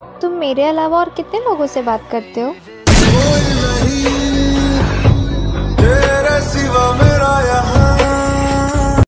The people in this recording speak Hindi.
तुम मेरे अलावा और कितने लोगों से बात करते हो?